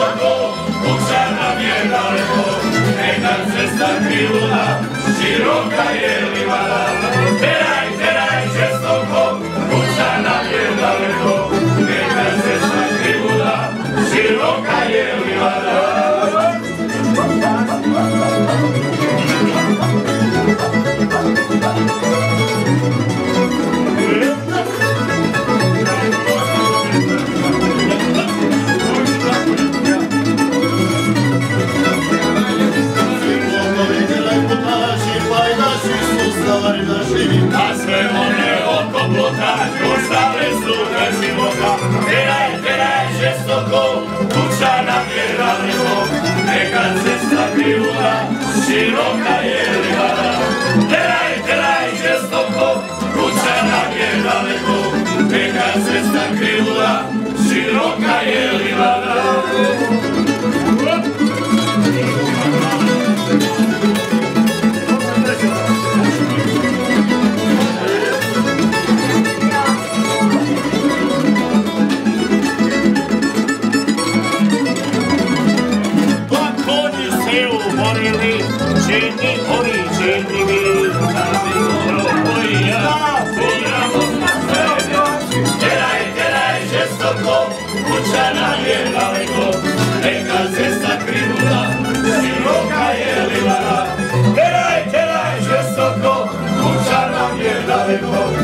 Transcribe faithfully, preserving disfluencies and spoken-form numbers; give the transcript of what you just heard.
žestoko, kuća nam je daleko, neka cesta krivula, široka je livada. Teraj, teraj žestoko, kuća nam je daleko, neka cesta krivula, široka je livada. A sve one oko plota, ostale su na života. Teraj, teraj žestoko, kuća nam je daleko, neka cesta krivula, široka je livada. Teraj, teraj žestoko, kuća nam je daleko, neka cesta krivula, široka je livada. Čini oni, čini mi, teraj, teraj žestoko, kuća nam je daleko, neka cesta krivula, široka je livada. Teraj, teraj žestoko, kuća nam je daleko,